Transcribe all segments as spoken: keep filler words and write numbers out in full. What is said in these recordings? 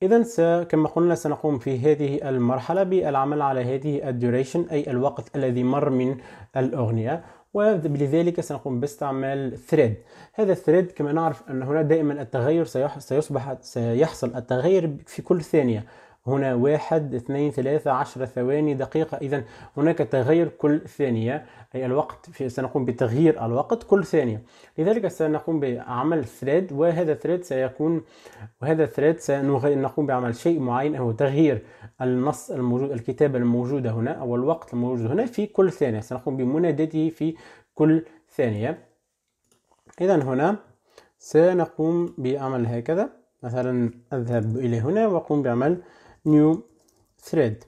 إذا كما قلنا سنقوم في هذه المرحلة بالعمل على هذه الديوريشن أي الوقت الذي مر من الأغنية، ولذلك سنقوم باستعمال thread. هذا الثريد كما نعرف أن هنا دائما التغير سيصبح سيحصل التغير في كل ثانية، هنا واحد اثنين ثلاثة عشر ثواني دقيقة، إذا هناك تغير كل ثانية أي الوقت في سنقوم بتغيير الوقت كل ثانية. لذلك سنقوم بعمل ثريد، وهذا الثريد سيكون وهذا الثريد سنقوم بعمل شيء معين هو تغيير النص الموجود الكتابة الموجودة هنا أو الوقت الموجود هنا في كل ثانية، سنقوم بمنادته في كل ثانية. إذا هنا سنقوم بعمل هكذا، مثلا أذهب إلى هنا وأقوم بعمل new thread،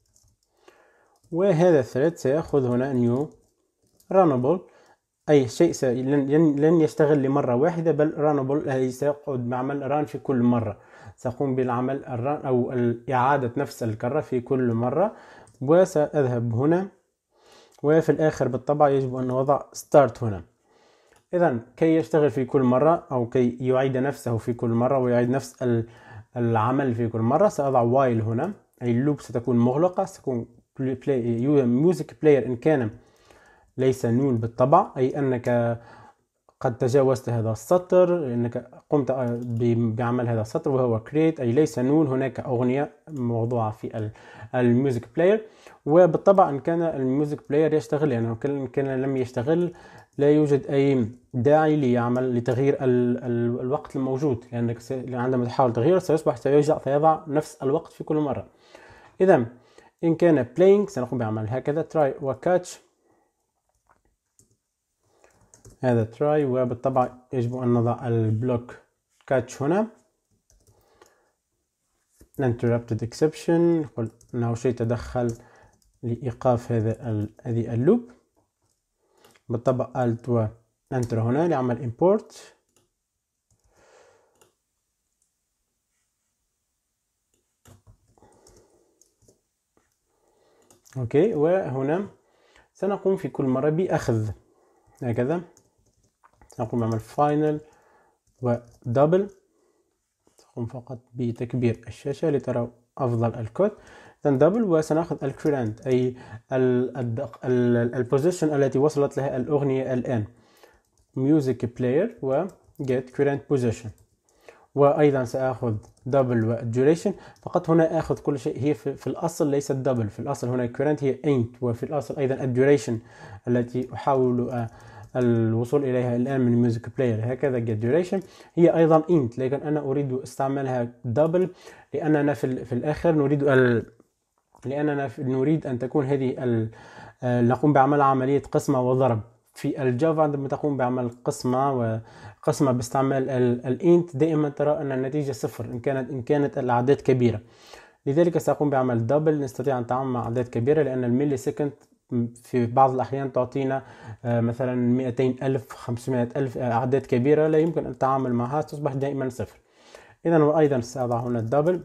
وهذا الثريد سيأخذ هنا new runnable أي شيء سي... لن... لن يشتغل لمرة واحدة، بل runnable أي سيقعد بعمل run في كل مرة، سأقوم بالعمل الران أو إعادة نفس الكرة في كل مرة. وسأذهب هنا، وفي الآخر بالطبع يجب أن نضع start هنا. إذا كي يشتغل في كل مرة أو كي يعيد نفسه في كل مرة ويعيد نفس العمل في كل مرة سأضع while هنا، أي اللوب ستكون مغلقة، ستكون music player إن كان ليس نول بالطبع، أي أنك قد تجاوزت هذا السطر، أنك قمت بعمل هذا السطر وهو create أي ليس نول، هناك أغنية موضوعة في الميوزك بلاير. وبالطبع إن كان الميوزك بلاير يشتغل، يعني إن كان لم يشتغل لا يوجد أي داعي ليعمل لتغيير ال ال الوقت الموجود، لأنك عندما تحاول تغييره سيصبح سيضع نفس الوقت في كل مرة. إذا إن كان playing سنقوم بعمل هكذا try و catch، هذا try، وبالطبع يجب أن نضع البلوك catch هنا interrupted exception، نقول أنه شيء تدخل لإيقاف هذا هذه اللوب، بالطبع alt و enter هنا لعمل import. اوكي، وهنا سنقوم في كل مرة بأخذ هكذا، سنقوم بعمل final و double، سنقوم فقط بتكبير الشاشة لتروا أفضل الكود، then double، وسنأخذ الكورنت أي البوزيشن التي وصلت لها الأغنية الآن music player و get current position، وأيضا سأخذ double و duration، فقط هنا أخذ كل شيء، هي في, في الأصل ليست double، في الأصل هنا current هي int، وفي الأصل أيضا duration التي أحاول الوصول إليها الآن من music player هكذا get duration هي أيضا int، لكن أنا أريد استعمالها double لأننا في, في الآخر نريد ال لأننا نريد أن تكون هذه نقوم بعمل عملية قسمة وضرب. في الجافا عندما تقوم بعمل قسمة وقسمة باستعمال الانت دائما ترى أن النتيجة صفر إن كانت إن كانت الأعداد كبيرة، لذلك سأقوم بعمل دبل، نستطيع أن نتعامل مع أعداد كبيرة لأن الميلي سكند في بعض الأحيان تعطينا مثلا مئتين ألف خمسمائة ألف، أعداد كبيرة لا يمكن التعامل معها تصبح دائما صفر. إذا وأيضا سأضع هنا الدبل،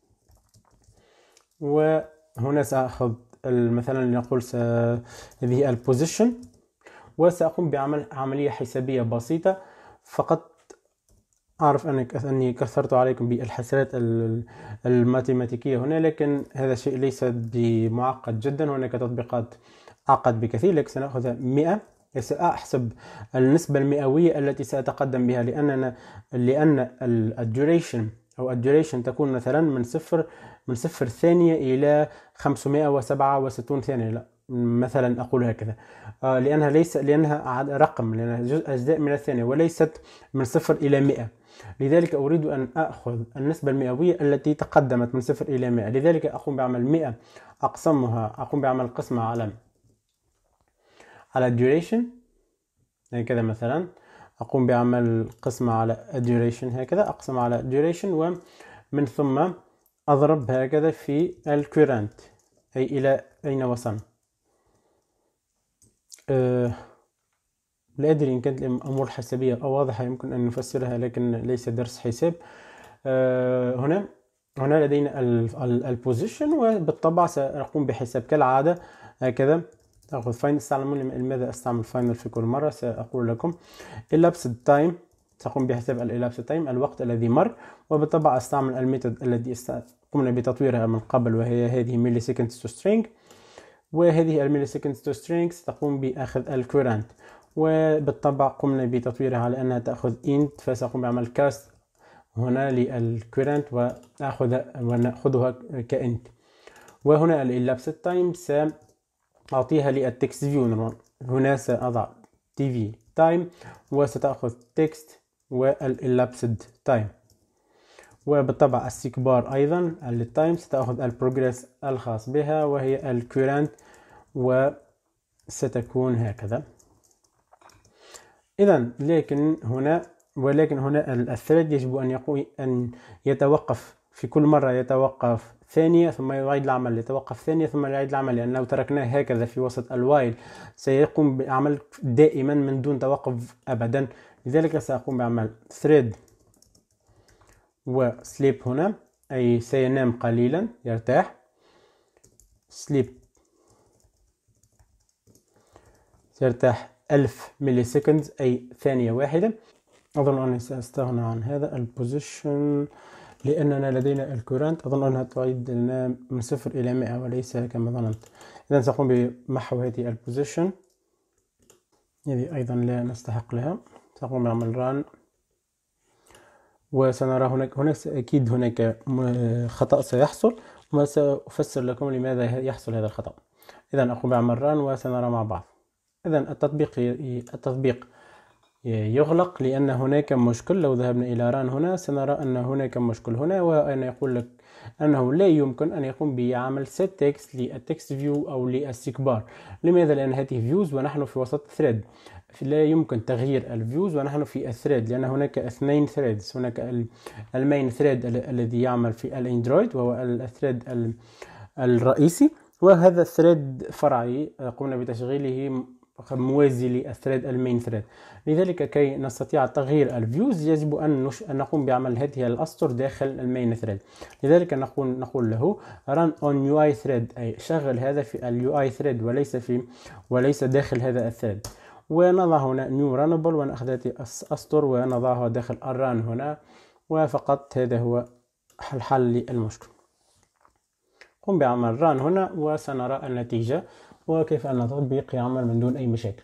وهنا سأخذ مثلا لنقول س... هذه البوزيشن، وسأقوم بعمل عملية حسابية بسيطة، فقط أعرف أنك أني كثرت عليكم بالحسابات الماتيماتيكية هنا، لكن هذا شيء ليس بمعقد جدا، هناك تطبيقات أعقد بكثير. لكن سنأخذ مئة، سأحسب النسبة المئوية التي سأتقدم بها، لأننا لأن الديوريشن أو الديوريشن تكون مثلا من صفر من صفر ثانية إلى خمسمائة وسبعة وستين ثانية، لا مثلا أقول هكذا، آه لأنها ليس لأنها رقم، لأنها جزء أجزاء من الثانية وليست من صفر إلى مئة، لذلك أريد أن أخذ النسبة المئوية التي تقدمت من صفر إلى مئة، لذلك أقوم بعمل مئة أقسمها أقوم بعمل قسمة على على duration هكذا، مثلا أقوم بعمل قسمة على duration هكذا، أقسم على duration، ومن ثم أضرب هكذا في الكورنت أي إلى أين وصلنا. أه لا أدري إن كانت الأمور حسابية أو واضحة يمكن أن نفسرها، لكن ليس درس حساب. أه هنا هنا لدينا البوزيشن، وبالطبع سأقوم بحساب كالعادة هكذا، أخذ فاينل. تعلمون لماذا أستعمل فاينل في كل مرة، سأقول لكم elapsed time سأقوم بحساب الإلابس تايم الوقت الذي مر، وبالطبع أستعمل الميثود التي قمنا بتطويرها من قبل وهي هذه ميلي سكندز تو سترينج، وهذه الميلي سكندز تو سترينج ستقوم بأخذ الكورنت، وبالطبع قمنا بتطويرها على أنها تأخذ int، فسأقوم بعمل كاست هنا للكورنت وأخذ ونأخذها كإنت. وهنا الإلابس تايم سأعطيها للتكست فيو، هنا سأضع تي في تايم وستأخذ تكست والإلابسد تايم، وبالطبع السيكبار أيضا التايم ستأخذ البروجرس الخاص بها وهي الكورنت وستكون هكذا. إذا لكن هنا ولكن هنا الثريد يجب أن يقوم أن يتوقف في كل مرة، يتوقف ثانية ثم يعيد العمل، يتوقف ثانية ثم يعيد العمل، لأن لو تركناه هكذا في وسط الوايل سيقوم بعمل دائما من دون توقف أبدا. لذلك سأقوم بعمل thread وسليب هنا أي سينام قليلا يرتاح، سليب سيرتاح ألف ملي سكند أي ثانية واحدة. أظن أني سأستغنى عن هذا البوزيشن لأننا لدينا الكورنت، أظن أنها تعيد لنا من صفر إلى مئة وليس كما ظننت. إذا سأقوم بمحو هذه البوزيشن، هذه أيضا لا نستحق لها. سأقوم بعمل ران وسنرى هناك هناك أكيد هناك خطأ سيحصل وسأفسر لكم لماذا يحصل هذا الخطأ. إذا أقوم بعمل ران وسنرى مع بعض. إذا التطبيق التطبيق يغلق لأن هناك مشكل. لو ذهبنا إلى ران هنا سنرى أن هناك مشكل هنا، وأنا يقول لك أنه لا يمكن أن يقوم بعمل set text للتكست فيو أو للسيكبار. لماذا؟ لأن هذه فيوز ونحن في وسط ثريد، لا يمكن تغيير الفيوز ونحن في الثريد، لأن هناك اثنين ثريدز. هناك المين ثريد الذي يعمل في الاندرويد وهو الثريد الرئيسي، وهذا الثريد فرعي قمنا بتشغيله موازي للثريد المين ثريد. لذلك كي نستطيع تغيير الفيوز يجب أن, نش... أن نقوم بعمل هذه الأسطر داخل المين ثريد. لذلك نقول نقول له run on يو آي thread أي شغل هذا في اليو آي thread وليس في وليس داخل هذا الثريد. ونضع هنا new runnable ونأخذ هذه الأسطر ونضعها داخل الران هنا، وفقط هذا هو الحل للمشكل. قم بعمل ران هنا وسنرى النتيجة وكيف أن التطبيق يعمل من دون أي مشاكل.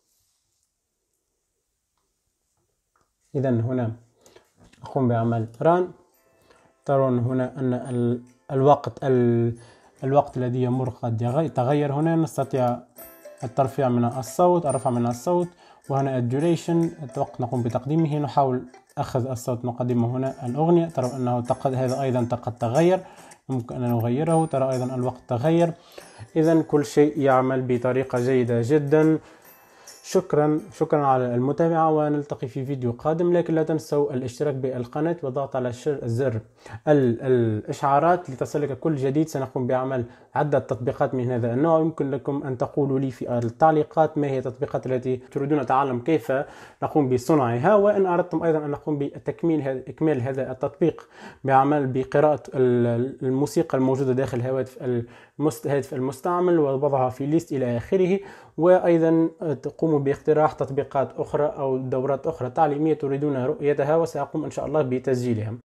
إذا هنا أقوم بعمل ران، ترون هنا أن الوقت الوقت الذي يمر قد تغير. هنا نستطيع الترفيع من الصوت، الرفع من الصوت، وهنا الديوريشن الوقت نقوم بتقديمه. نحاول أخذ الصوت نقدمه هنا الأغنية، ترى أنه تقد هذا أيضا قد تغير، ممكن أن نغيره. ترى أيضا الوقت تغير. إذا كل شيء يعمل بطريقة جيدة جدا. شكرا شكرا على المتابعة، ونلتقي في فيديو قادم. لكن لا تنسوا الاشتراك بالقناة والضغط على زر الإشعارات لتصلك كل جديد. سنقوم بعمل عدة تطبيقات من هذا النوع. يمكن لكم أن تقولوا لي في التعليقات ما هي التطبيقات التي تريدون تعلم كيف نقوم بصنعها، وإن أردتم أيضا أن نقوم بتكميل إكمال هذا التطبيق بعمل بقراءة الموسيقى الموجودة داخل الهاتف المستعمل ووضعها في ليست إلى آخره، وأيضا تقوموا باقتراح تطبيقات أخرى أو دورات أخرى تعليمية تريدون رؤيتها، وسأقوم إن شاء الله بتسجيلها.